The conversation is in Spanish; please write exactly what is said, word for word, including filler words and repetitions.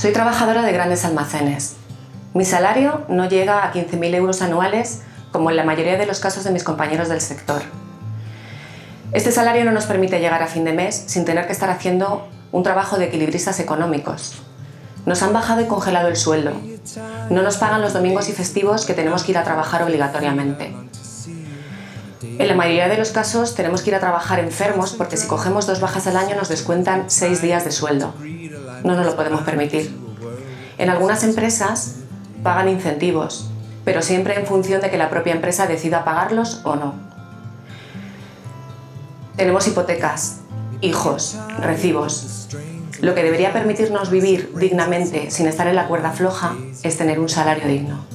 Soy trabajadora de grandes almacenes. Mi salario no llega a quince mil euros anuales, como en la mayoría de los casos de mis compañeros del sector. Este salario no nos permite llegar a fin de mes sin tener que estar haciendo un trabajo de equilibristas económicos. Nos han bajado y congelado el sueldo. No nos pagan los domingos y festivos que tenemos que ir a trabajar obligatoriamente. En la mayoría de los casos tenemos que ir a trabajar enfermos porque si cogemos dos bajas al año nos descuentan seis días de sueldo. No nos lo podemos permitir. En algunas empresas pagan incentivos, pero siempre en función de que la propia empresa decida pagarlos o no. Tenemos hipotecas, hijos, recibos. Lo que debería permitirnos vivir dignamente sin estar en la cuerda floja es tener un salario digno.